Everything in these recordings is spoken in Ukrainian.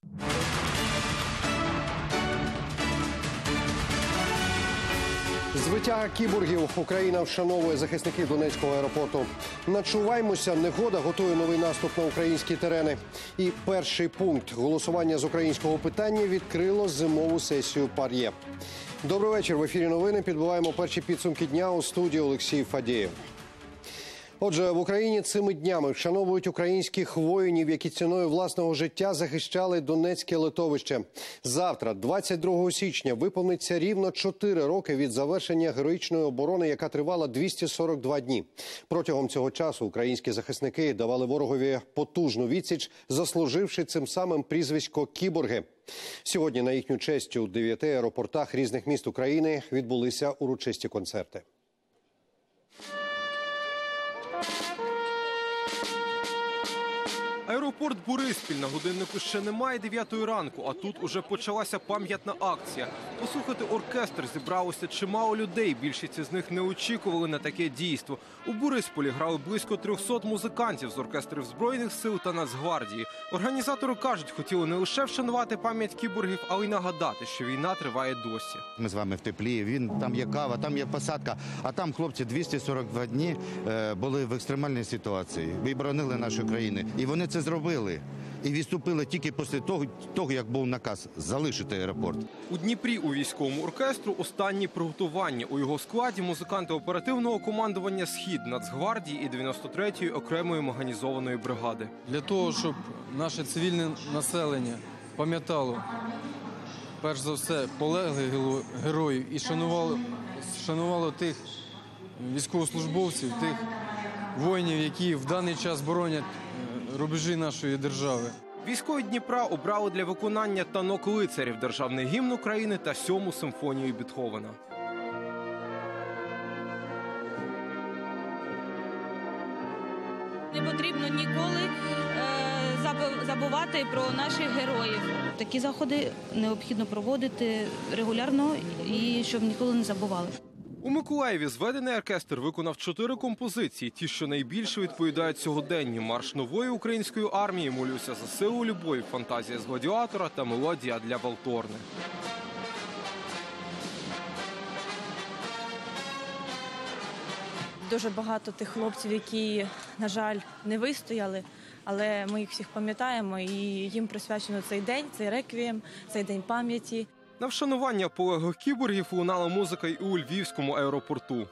Збиття кіборгів Україна вшановує захисників Донецького аеропорту. Начуваймося, негода готує новий наступ на українські терени. І перший пункт голосування з українського питання відкрило зимову сесію ПАРЄ. Добрий вечір. В ефірі новини. Підбиваємо перші підсумки дня. У студії Олексій Фадієв. Отже, в Україні цими днями вшановують українських воїнів, які ціною власного життя захищали Донецьке литовище. Завтра, 22 січня, виповниться рівно 4 роки від завершення героїчної оборони, яка тривала 242 дні. Протягом цього часу українські захисники давали ворогові потужну відсіч, заслуживши цим самим прізвисько «Кіборги». Сьогодні на їхню честь у 9 аеропортах різних міст України відбулися урочисті концерти. Аеропорт Бориспіль. На годиннику ще немає 9-ї ранку, а тут уже почалася пам'ятна акція. Послухати оркестр зібралося чимало людей. Більшість з них не очікували на таке дійство. У Борисполі грали близько 300 музикантів з оркестрів Збройних сил та Нацгвардії. Організатори кажуть, хотіли не лише вшанувати пам'ять кіборгів, але й нагадати, що війна триває досі. Ми з вами в теплі, там є кава, там є посадка, а там хлопці 242 дні були в екстремальній ситуації. Ви боронили нашу країну. І вони це зробили. І відступили тільки після того, як був наказ залишити аеропорт. У Дніпрі у військовому оркестру останні приготування. У його складі музиканти оперативного командування «Схід», Нацгвардії і 93-ї окремої механізованої бригади. Для того, щоб наше цивільне населення пам'ятало, перш за все, полеглих героїв і шанувало тих військовослужбовців, тих воїнів, які в даний час боронять рубежі нашої держави. Військові Дніпра обрали для виконання «Танок лицарів», державний гімн України та 7-му симфонію Бетховена. Не потрібно ніколи забувати про наших героїв. Такі заходи необхідно проводити регулярно і щоб ніколи не забували. У Миколаєві зведений оркестр виконав 4 композиції. Ті, що найбільше відповідають сьогоденню: марш нової української армії, молюся за силу любові, фантазія з гладіатора та мелодія для валторни. Дуже багато тих хлопців, які, на жаль, не вистояли, але ми їх всіх пам'ятаємо і їм присвячено цей день, цей реквієм, цей день пам'яті. На вшанування полеглих кіборгів лунала музика й у Львівському аеропорту.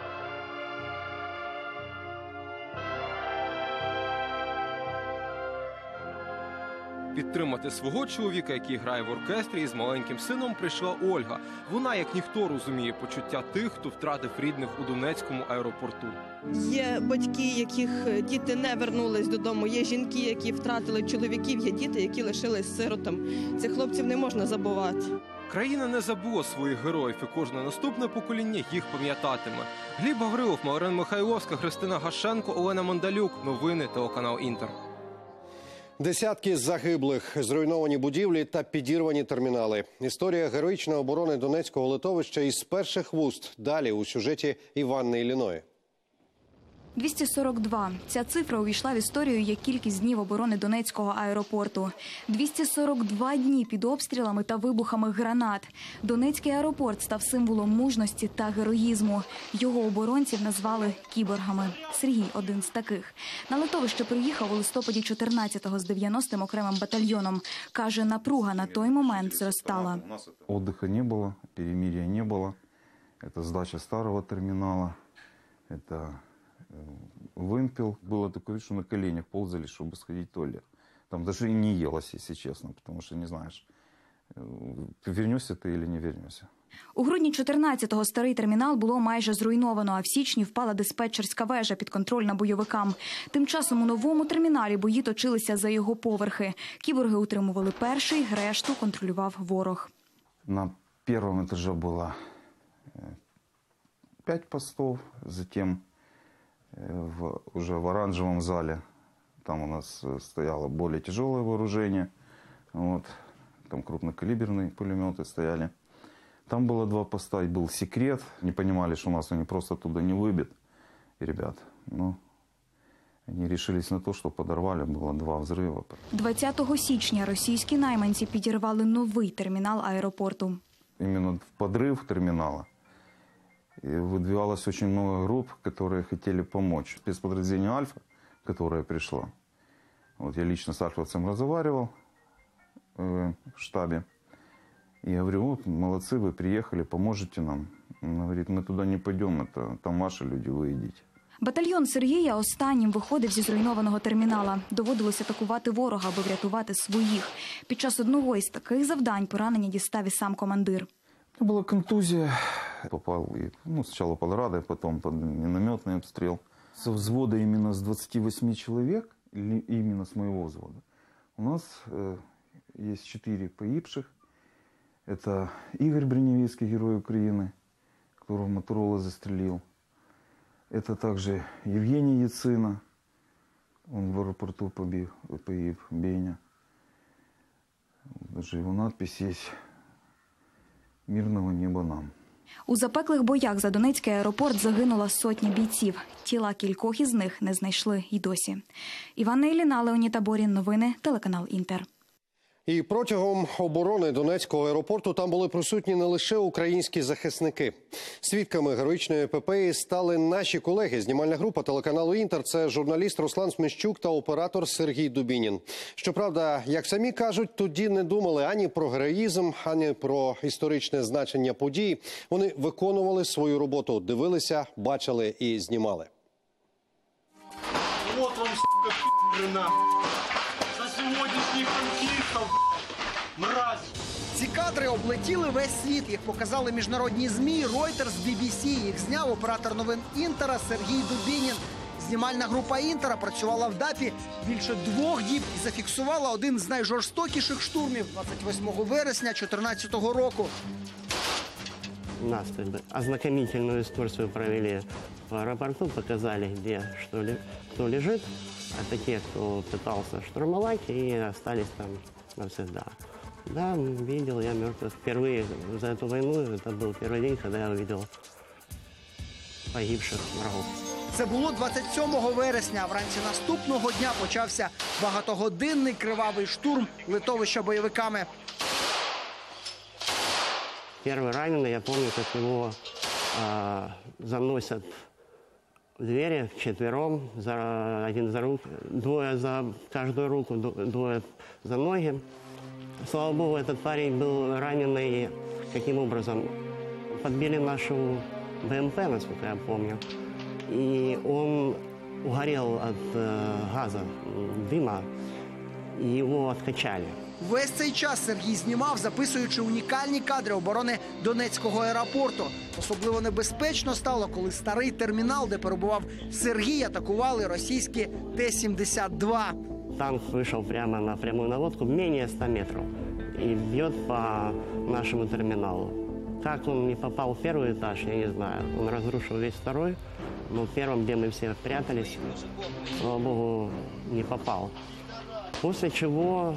Підтримати свого чоловіка, який грає в оркестрі, із маленьким сином прийшла Ольга. Вона, як ніхто, розуміє почуття тих, хто втратив рідних у Донецькому аеропорту. Є батьки, яких діти не вернулись додому, є жінки, які втратили чоловіків, є діти, які лишились сиротами. Цих хлопців не можна забувати. Країна не забула своїх героїв, і кожне наступне покоління їх пам'ятатиме. Гліб Гаврилов, Марина Михайловська, Христина Гашенко, Олена Мандалюк. Новини, телеканал «Інтер». Десятки загиблих, зруйновані будівлі та підірвані термінали. Історія героїчної оборони Донецького литовища із перших вуст. Далі у сюжеті Іванни Ілліної. 242. Ця цифра увійшла в історію як кількість днів оборони Донецького аеропорту. 242 дні під обстрілами та вибухами гранат. Донецький аеропорт став символом мужності та героїзму. Його оборонців назвали кіборгами. Сергій – один з таких. На литовище приїхав у листопаді 14-го з 90-м окремим батальйоном. Каже, напруга на той момент зростала. Отдыха не було, перемир'я не було. Це здача старого термінала, це вымпел. Было такое, что на коленях ползали, чтобы сходить в туалет. Там даже и не елось, если честно, потому что не знаешь, вернешься ты или не вернешься. У грудні 14-го старий термінал було майже зруйновано, а в січні впала диспетчерська вежа підконтрольна бойовикам. Тим часом у новому терміналі бої точилися за його поверхи. Кіборги утримували перший, решту контролював ворог. На першому етажі було 5 постов, затем уже в оранжевом зале, там у нас стояло более тяжелое вооружение, вот, там крупнокалиберные пулеметы стояли. Там было 2 поста, и был секрет, не понимали, что нас они просто оттуда не выбьют, ребят. Ну, Они решились на то, что подорвали, было 2 взрыва. 20 січня російські найманці підірвали новий термінал аеропорту. Именно в подрыв терминала выдвигалось очень много групп, которые хотели помочь. Спецподразделение «Альфа», которое пришло, вот я лично с альфовцем разговаривал в штабе, и говорю, вот, молодцы, вы приехали, поможете нам. Он говорит, мы туда не пойдем, это там ваши люди, вы идите. Батальйон Сергія останнім виходив зі зруйнованого термінала. Доводилось атакувати ворога, аби врятувати своїх. Під час одного із таких завдань поранення дістав і сам командир. Была контузия. Попал сначала под рады, потом под минометный обстрел. Со взвода именно с 28 человек, или именно с моего взвода, у нас есть 4 погибших. Это Игорь Броневицкий, герой Украины, которого Моторола застрелил. Это также Евгений Яцина, он в аэропорту погиб, Беня. Даже его надпись есть «Мирного неба нам». У запеклих боях за Донецький аеропорт загинула сотня бійців. Тіла кількох із них не знайшли і досі. Іванна Іліна, Леонід Таборін. Новини, телеканал «Інтер». І протягом оборони Донецького аеропорту там були присутні не лише українські захисники. Свідками героїчної епопеї стали наші колеги. Знімальна група телеканалу «Інтер» – це журналіст Руслан Смещук та оператор Сергій Дубінін. Щоправда, як самі кажуть, тоді не думали ані про героїзм, ані про історичне значення подій. Вони виконували свою роботу, дивилися, бачили і знімали. Вот вам, сука, пи***на. За сьогоднішніх конфліктів, мразь. Ці кадри облетіли весь світ. Їх показали міжнародні ЗМІ, Reuters, BBC. Їх зняв оператор новин «Інтера» Сергій Дубінін. Знімальна група «Інтера» працювала в ДАПі більше 2 діб і зафіксувала один з найжорстокіших штурмів 28 вересня 2014 року. У нас ознакомительную экскурсию провели в аэропорту, показали, где кто лежит, а те, кто пытался штурмовать, и остались там навсегда. Да, видел я мертвых. Впервые за эту войну, это был первый день, когда я увидел погибших врагов. Це було 27 вересня. Вранці наступного дня почався багатогодинний кривавий штурм литовища бойовиками. Первый раненый, я помню, как его заносят в двери вчетвером, один за руку, 2 за каждую руку, 2 за ноги. Слава богу, этот парень был раненый, каким образом? Подбили нашу БМП, насколько я помню, и он угорел от газа, дыма, и его откачали. Весь цей час Сергій знімав, записуючи унікальні кадри оборони Донецького аеропорту. Особливо небезпечно стало, коли старий термінал, де перебував Сергій, атакували російські Т-72. Танк вышел прямо на прямую наводку, менее 100 метров, и бьет по нашему терминалу. Как он не попал в первый этаж, я не знаю. Он разрушил весь второй, но в первом, где мы все прятались, слава богу, не попал. После чего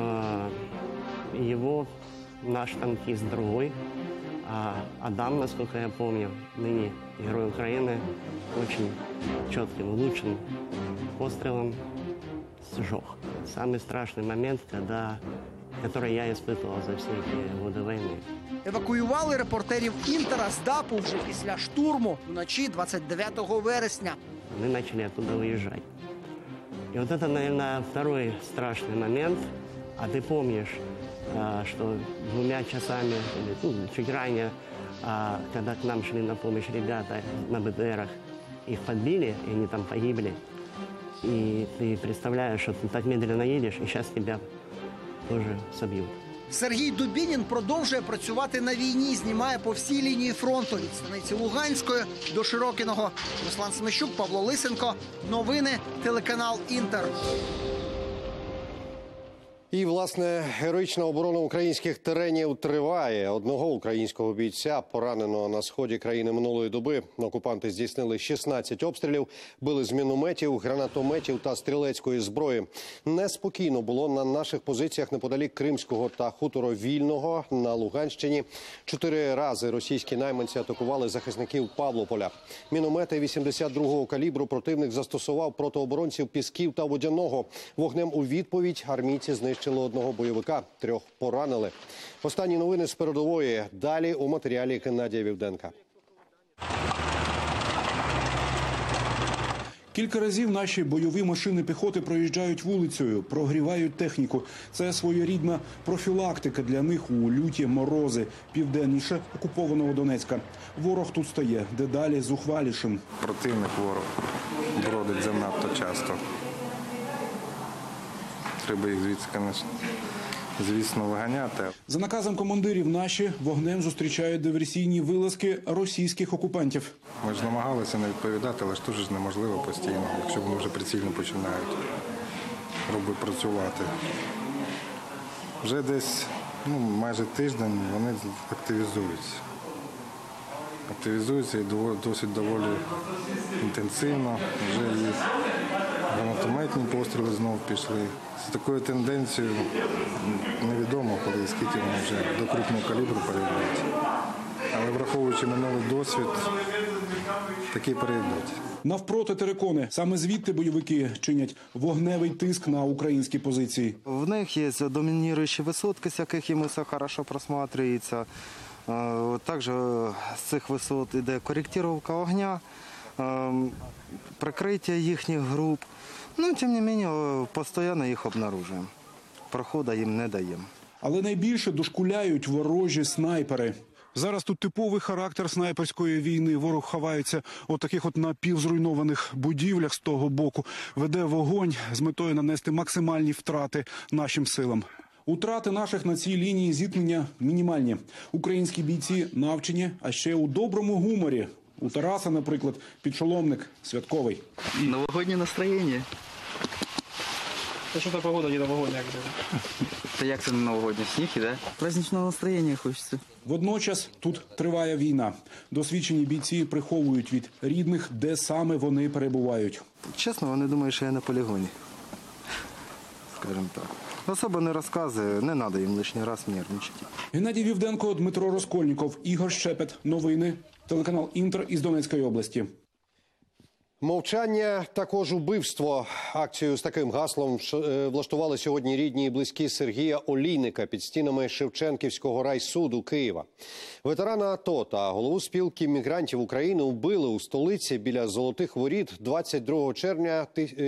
его наш танкист другой, Адам, насколько я помню, ныне герой Украины, очень четким, лучшим пострелом сжег. Самый страшный момент, который я испытывал за все эти годы войны. Евакуювали репортерів «Інтера» з ДАПу вже після штурму вночі 29 вересня. Мы начали оттуда уезжать. И вот это, наверное, второй страшный момент. А ты помнишь, что 2 часами, чуть ранее, когда к нам шли на помощь ребята на БТРах, их подбили, и они там погибли. И ты представляешь, что ты так медленно едешь, и сейчас тебя тоже собьют. Сергій Дубінін продовжує працювати на війні, знімає по всій лінії фронту від станиці Луганської до Широкиного. Руслан Смещук, Павло Лисенко. Новини, телеканал «Інтер». І, власне, героїчна оборона українських теренів триває. Одного українського бійця, пораненого на сході країни минулої доби, окупанти здійснили 16 обстрілів, били з мінометів, гранатометів та стрілецької зброї. Неспокійно було на наших позиціях неподалік Кримського та Хуторо-Вільного на Луганщині. 4 рази російські найманці атакували захисників Павлополя. Міномети 82-го калібру противник застосував проти оборонців Пісків та Водяного. Вогнем у відповідь армійці знищили одного бойовика, 3 поранили. Останні новини з передової. Далі у матеріалі Геннадія Вівденка. Кілька разів наші бойові машини піхоти проїжджають вулицею, прогрівають техніку. Це своєрідна профілактика для них у люті морози, південніше окупованого Донецька. Ворог тут стає дедалі зухвалішим. Противник ворог бродить занадто часто. Треба їх звісно, виганяти. За наказом командирів наші вогнем зустрічають диверсійні вилазки російських окупантів. Ми ж намагалися не відповідати, але ж теж неможливо постійно, якщо вони вже прицільно починають працювати. Вже десь майже тиждень вони активізуються. Активізуються і досить доволі інтенсивно. Вже і гранатометні постріли знову пішли. З такою тенденцією невідомо, коли і скільки вони вже до крупного калібру перейдуть. Але враховуючи минулий досвід, такі перейдуть. Навпроти терикони. Саме звідти бойовики чинять вогневий тиск на українські позиції. В них є домініруючі висотки, з яких їм все добре просматрюється. Також з цих висот йде коректировка огня, прикриття їхніх груп. Тим не менше, постійно їх обнаружуємо. Проходу їм не даємо. Але найбільше дошкуляють ворожі снайпери. Зараз тут типовий характер снайперської війни. Ворог ховається у таких напівзруйнованих будівлях з того боку. Веде вогонь з метою нанести максимальні втрати нашим силам. Утрати наших на цій лінії зіткнення мінімальні. Українські бійці навчені, а ще у доброму гуморі. У Тараса, наприклад, підшоломник святковий. Новогоднє настроєння. Та що та погода, не новогодня? Та як це не новогодня? Сніг іде? Праздничного настроєння хочеться. Водночас тут триває війна. Досвідчені бійці приховують від рідних, де саме вони перебувають. Чесно, вони думають, що я на полігоні. Скажімо так. Особо не розказує, не треба їм лишній раз нервничати. Геннадій Вівденко, Дмитро Розкольніков, Ігор Щепет. Новини. Телеканал «Інтер» із Донецької області. Мовчання – також убивство. Акцію з таким гаслом влаштували сьогодні рідні і близькі Сергія Олійника під стінами Шевченківського райсуду Києва. Ветерана АТО та голову спілки мігрантів України вбили у столиці біля Золотих Воріт 22 червня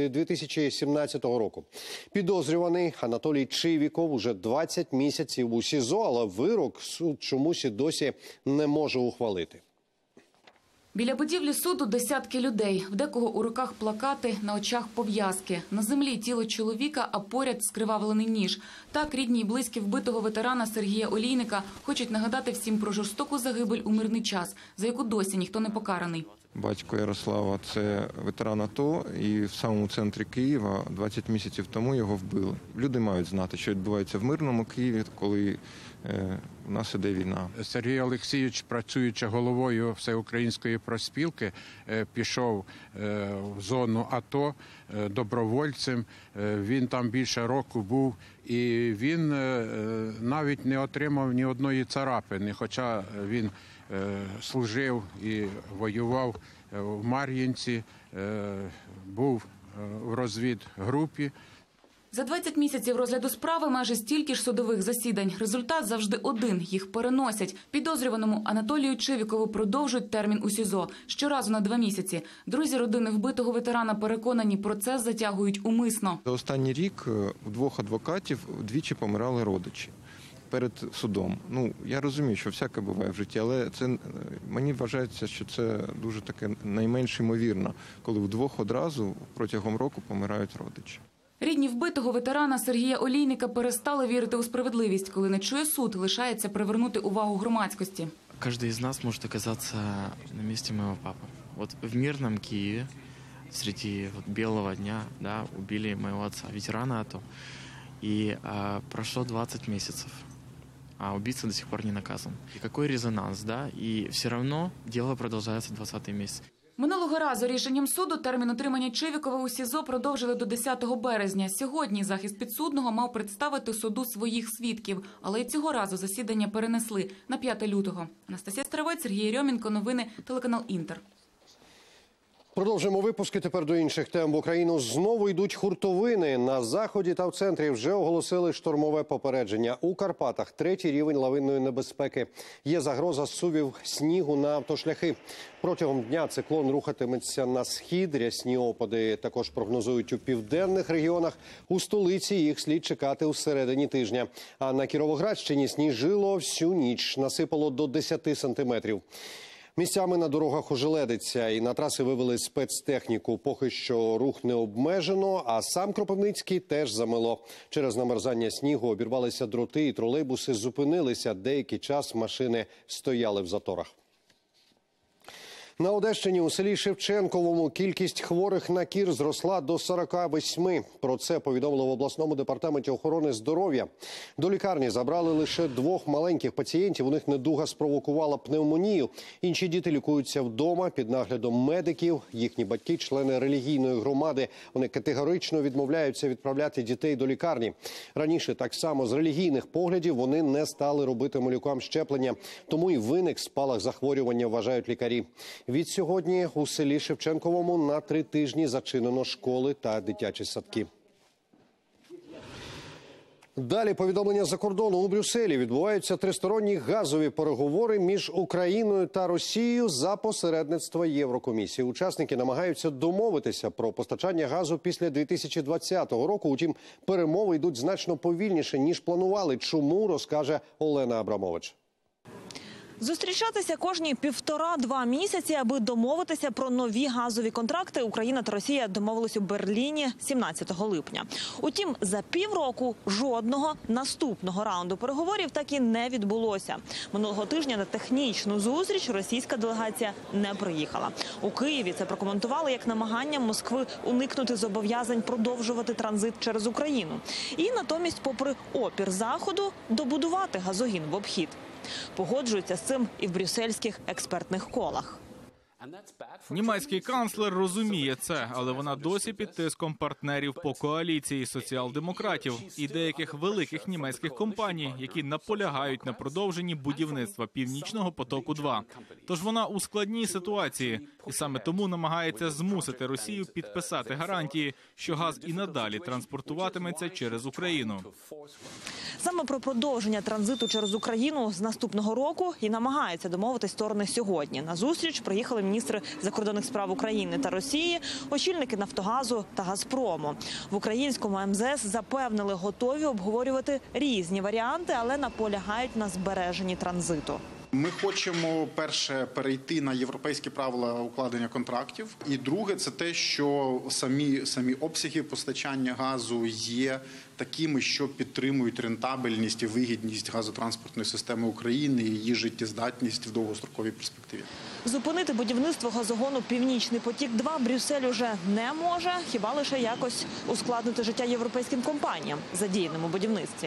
2017 року. Підозрюваний Анатолій Чивіков уже 20 місяців у СІЗО, але вирок суд чомусь і досі не може ухвалити. Біля будівлі суду десятки людей. В декого у руках плакати, на очах пов'язки. На землі тіло чоловіка, а поряд скривавлений ніж. Так рідні й близькі вбитого ветерана Сергія Олійника хочуть нагадати всім про жорстоку загибель у мирний час, за яку досі ніхто не покараний. Батько Ярослава – це ветеран АТО, і в самому центрі Києва 20 місяців тому його вбили. Люди мають знати, що відбувається в мирному Києві, коли у нас іде війна. Сергій Олексійович, працюючи головою Всеукраїнської профспілки, пішов в зону АТО добровольцем. Він там більше року був, і він навіть не отримав ні одної царапини, хоча він служив і воював в Мар'їнці, був в розвідгрупі. За 20 місяців розгляду справи майже стільки ж судових засідань. Результат завжди один – їх переносять. Підозрюваному Анатолію Чивікову продовжують термін у СІЗО. Щоразу на 2 місяці. Друзі родини вбитого ветерана переконані, процес затягують умисно. За останній рік у 2 адвокатів двічі помирали родичі перед судом. Я розумію, що всяке буває в житті, але мені вважається, що це дуже таке найменш ймовірно, коли в 2 одразу протягом року помирають родичі. Рідні вбитого ветерана Сергія Олійника перестали вірити у справедливість. Коли не чує суд, лишається привернути увагу громадськості. Каждый из нас может оказаться на месте моего папы. Вот в мирном Киеве, среди белого дня, убили моего отца, ветерана АТО. И прошло 20 месяцев, а убийца до сих пор не наказан. И какой резонанс, да? И все равно дело продолжается 20-й месяц. Минулого разу рішенням суду термін утримання Чивікова у СІЗО продовжили до 10 березня. Сьогодні захист підсудного мав представити суду своїх свідків, але й цього разу засідання перенесли на 5 лютого. Анастасія Старовець, Сергій Єрьомінко, новини, телеканал «Інтер». Продовжимо випуски тепер до інших тем. В Україну знову йдуть хуртовини. На заході та в центрі вже оголосили штормове попередження. У Карпатах третій рівень лавинної небезпеки. Є загроза зсувів снігу на автошляхи. Протягом дня циклон рухатиметься на схід. Рясні опади також прогнозують у південних регіонах. У столиці їх слід чекати у середині тижня. А на Кіровоградщині сніжило всю ніч. Насипало до 10 сантиметрів. Місцями на дорогах ожеледиться і на траси вивели спецтехніку. Поки що рух не обмежено, а сам Кропивницький теж замело. Через намерзання снігу обірвалися дроти і тролейбуси зупинилися. Деякий час машини стояли в заторах. На Одещині у селі Шевченковому кількість хворих на кір зросла до 48. Про це повідомили в обласному департаменті охорони здоров'я. До лікарні забрали лише 2 маленьких пацієнтів. У них недуга спровокувала пневмонію. Інші діти лікуються вдома під наглядом медиків. Їхні батьки – члени релігійної громади. Вони категорично відмовляються відправляти дітей до лікарні. Раніше так само з релігійних поглядів вони не стали робити малюкам щеплення. Тому і виник спалах захворювання, вважають лікарі. Відсьогодні у селі Шевченковому на 3 тижні зачинено школи та дитячі садки. Далі повідомлення за кордону. У Брюсселі відбуваються тристоронні газові переговори між Україною та Росією за посередництва Єврокомісії. Учасники намагаються домовитися про постачання газу після 2020 року. Утім, перемови йдуть значно повільніше, ніж планували. Чому, розкаже Олена Абрамович. Зустрічатися кожні 1,5-2 місяці, аби домовитися про нові газові контракти. Україна та Росія домовились у Берліні 17 липня. Утім, за півроку жодного наступного раунду переговорів так і не відбулося. Минулого тижня на технічну зустріч російська делегація не приїхала. У Києві це прокоментували як намагання Москви уникнути зобов'язань продовжувати транзит через Україну. І натомість, попри опір Заходу, добудувати газогін в обхід. Погоджуються з цим і в брюссельських експертних колах. Німецький канцлер розуміє це, але вона досі під тиском партнерів по коаліції соціал-демократів і деяких великих німецьких компаній, які наполягають на продовженні будівництва Північного потоку-2. Тож вона у складній ситуації, і саме тому намагається змусити Росію підписати гарантії, що газ і надалі транспортуватиметься через Україну. Саме про продовження транзиту через Україну з наступного року і намагаються домовитись сторони сьогодні. На зустріч приїхали міністри закордонних справ України та Росії, очільники «Нафтогазу» та «Газпрому». В українському МЗС запевнили, готові обговорювати різні варіанти, але наполягають на збереженні транзиту. Ми хочемо, перше, перейти на європейські правила укладення контрактів. І друге, це те, що самі обсяги постачання газу є такими, що підтримують рентабельність і вигідність газотранспортної системи України і її життєздатність в довгостроковій перспективі. Зупинити будівництво газогону «Північний потік-2» Брюссель уже не може, хіба лише якось ускладнити життя європейським компаніям, задіяним у будівництві.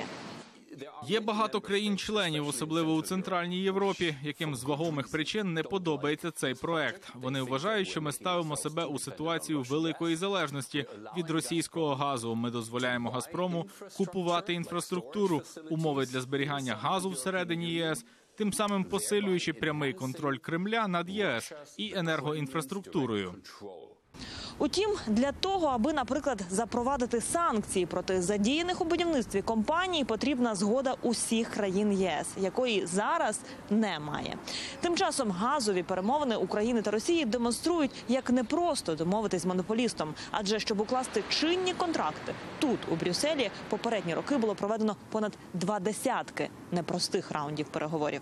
Є багато країн-членів, особливо у Центральній Європі, яким з вагомих причин не подобається цей проект. Вони вважають, що ми ставимо себе у ситуацію великої залежності від російського газу. Ми дозволяємо «Газпрому» купувати інфраструктуру, умови для зберігання газу всередині ЄС, тим самим посилюючи прямий контроль Кремля над ЄС і енергоінфраструктурою. Утім, для того, аби, наприклад, запровадити санкції проти задіяних у будівництві компаній, потрібна згода усіх країн ЄС, якої зараз немає. Тим часом газові перемовини України та Росії демонструють, як непросто домовитись з монополістом. Адже, щоб укласти чинні контракти, тут, у Брюсселі, попередні роки було проведено понад 20 непростих раундів переговорів.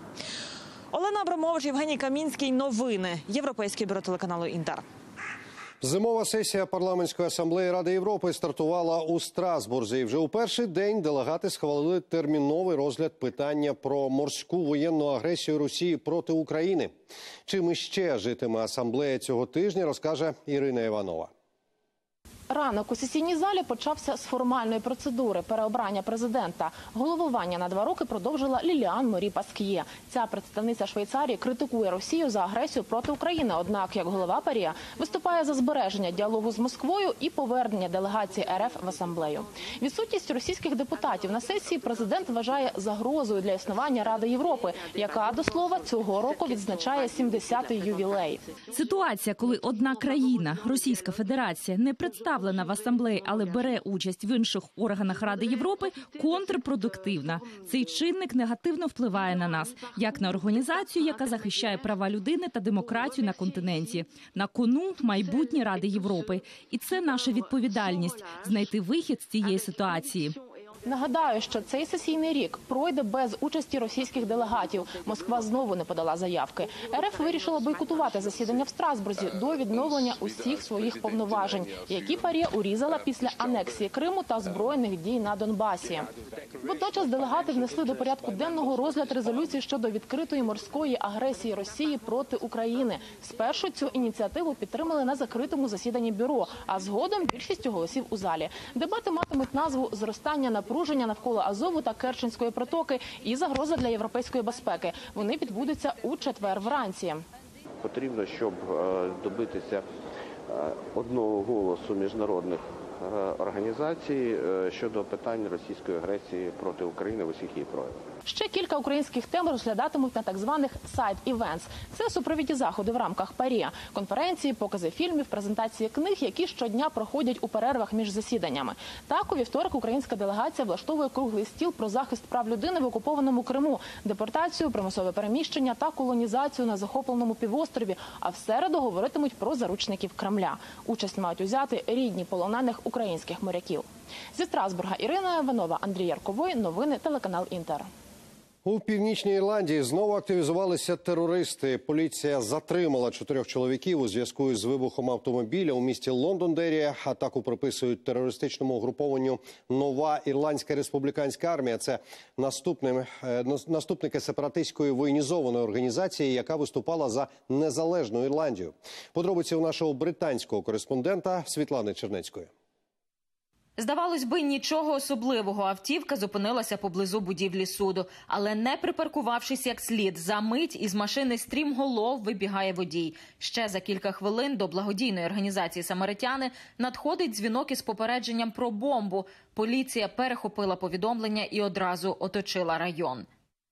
Олена Абрамович, Євгеній Камінський. Новини. Європейське бюро телеканалу «Інтер». Зимова сесія парламентської асамблеї Ради Європи стартувала у Страсбурзі. І вже у перший день делегати схвалили терміновий розгляд питання про морську воєнну агресію Росії проти України. Чим іще житиме асамблея цього тижня, розкаже Ірина Іванова. Ранок у сесійній залі почався з формальної процедури переобрання президента. Головування на 2 роки продовжила Ліліан Морі Паск'є. Ця представниця Швейцарії критикує Росію за агресію проти України. Однак, як голова ПАРЄ, виступає за збереження діалогу з Москвою і повернення делегації РФ в асамблею. Відсутність російських депутатів на сесії президент вважає загрозою для існування Ради Європи, яка, до слова, цього року відзначає 70-й ювілей. Ситуація, коли одна країна, Російська Федерація, не представлена в асамблеї, але бере участь в інших органах Ради Європи, контрпродуктивна. Цей чинник негативно впливає на нас, як на організацію, яка захищає права людини та демократію на континенті. На кону майбутнє Ради Європи. І це наша відповідальність – знайти вихід з цієї ситуації. Нагадаю, що цей сесійний рік пройде без участі російських делегатів. Москва знову не подала заявки. РФ вирішила бойкотувати засідання в Страсбурзі до відновлення усіх своїх повноважень, які ПАРЄ урізала після анексії Криму та збройних дій на Донбасі. Водночас делегати внесли до порядку денного розгляд резолюції щодо відкритої морської агресії Росії проти України. Спершу цю ініціативу підтримали на закритому засіданні бюро, а згодом більшістю голосів у залі. Дебати матимуть назву «Зростання напруження навколо Азову та Керченської протоки і загроза для європейської безпеки». Вони відбудуться у четвер вранці. Потрібно, щоб добитися одного голосу міжнародних організацій щодо питань російської агресії проти України в усіх її проявах. Ще кілька українських тем розглядатимуть на так званих сайд-івентс. Це супровідні заходи в рамках ПАРЄ. Конференції, покази фільмів, презентації книг, які щодня проходять у перервах між засіданнями. Так, у вівторок українська делегація влаштовує круглий стіл про захист прав людини в окупованому Криму, депортацію, примусове переміщення та колонізацію на захопленому півострові. А в середу говоритимуть про заручників Кремля. Участь мають узяти рідні полонених українських моряків. Зі Страсбурга Ірина Іванова, Андрій Ярковой. Новини телеканал Інтер. У Північній Ірландії знову активізувалися терористи. Поліція затримала 4 чоловіків у зв'язку з вибухом автомобіля у місті Лондон-Дері. Атаку приписують терористичному угрупованню «Нова Ірландська республіканська армія». Це наступники сепаратистської воєнізованої організації, яка виступала за незалежну Ірландію. Подробиці у нашого британського кореспондента Світлани Чернецької. Здавалось би, нічого особливого. Автівка зупинилася поблизу будівлі суду. Але не припаркувавшись як слід, за мить із машини стрімголов вибігає водій. Ще за кілька хвилин до благодійної організації «Самаритяни» надходить дзвінок із попередженням про бомбу. Поліція перехопила повідомлення і одразу оточила район.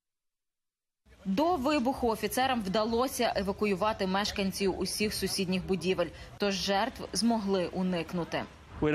До вибуху офіцерам вдалося евакуювати мешканців усіх сусідніх будівель, тож жертв змогли уникнути.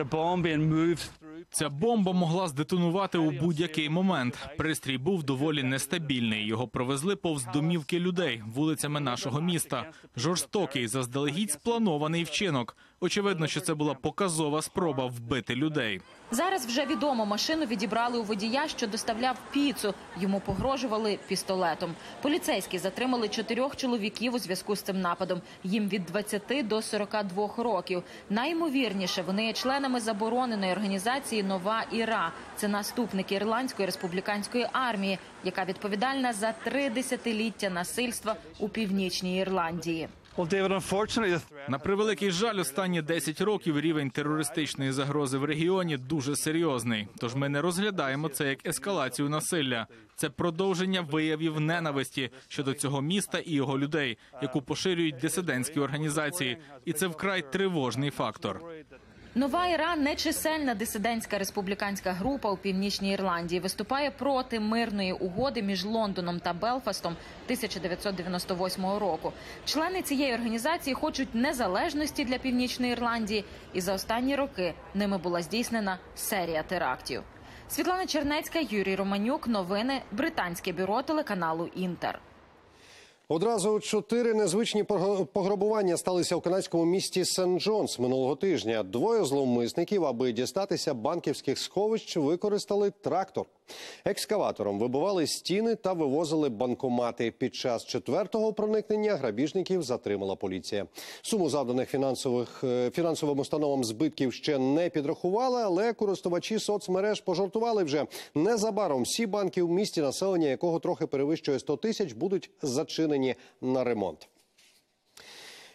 Ця бомба могла здетонувати у будь-який момент. Пристрій був доволі нестабільний. Його провезли повз домівки людей вулицями нашого міста. Жорстокий, заздалегідь спланований вчинок. Очевидно, що це була показова спроба вбити людей. Зараз вже відомо, машину відібрали у водія, що доставляв піцу. Йому погрожували пістолетом. Поліцейські затримали 4 чоловіків у зв'язку з цим нападом. Їм від 20 до 42 років. Найімовірніше, вони є членами забороненої організації «Нова Іра». Це наступники Ірландської республіканської армії, яка відповідальна за 3 десятиліття насильства у Північній Ірландії. На превеликий жаль, останні 10 років рівень терористичної загрози в регіоні дуже серйозний. Тож ми не розглядаємо це як ескалацію насилля. Це продовження виявів ненависті щодо цього міста і його людей, яку поширюють дисидентські організації. І це вкрай тривожний фактор. «Нова Іра» – нечисельна дисидентська республіканська група у Північній Ірландії. Виступає проти мирної угоди між Лондоном та Белфастом 1998 року. Члени цієї організації хочуть незалежності для Північної Ірландії. І за останні роки ними була здійснена серія терактів. Світлана Чернецька, Юрій Романюк. Новини. Британське бюро телеканалу «Інтер». Одразу 4 незвичні пограбування сталися в канадському місті Сент-Джонс минулого тижня. 2 зловмисників, аби дістатися банківських сховищ, використали трактор. Екскаватором вибивали стіни та вивозили банкомати. Під час 4-го проникнення грабіжників затримала поліція. Суму завданих фінансовим установам збитків ще не підрахували, але користувачі соцмереж пожартували вже. Незабаром всі банки в місті, населення якого трохи перевищує 100 тисяч, будуть зачинені на ремонт.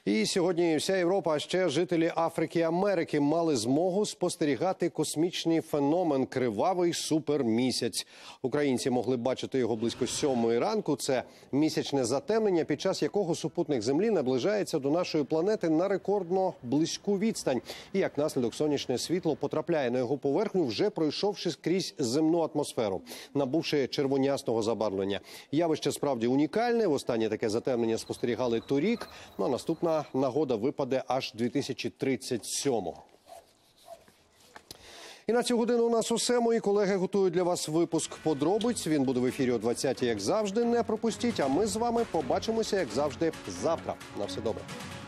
І сьогодні вся Європа, а ще жителі Африки і Америки мали змогу спостерігати космічний феномен – кривавий супермісяць. Українці могли бачити його близько 7 ранку. Це місячне затемнення, під час якого супутник Землі наближається до нашої планети на рекордно близьку відстань. І як наслідок сонячне світло потрапляє на його поверхню, вже пройшовши крізь земну атмосферу, набувши червонястого забарвлення. Явище справді унікальне. Востаннє таке затемнення спостерігали торік. Ну а наступна нагода випаде аж 2037-го. І на цю годину у нас усе. Мої колеги готують для вас випуск подробиць. Він буде в ефірі о 20-й, як завжди. Не пропустіть. А ми з вами побачимося, як завжди, завтра. На все добре.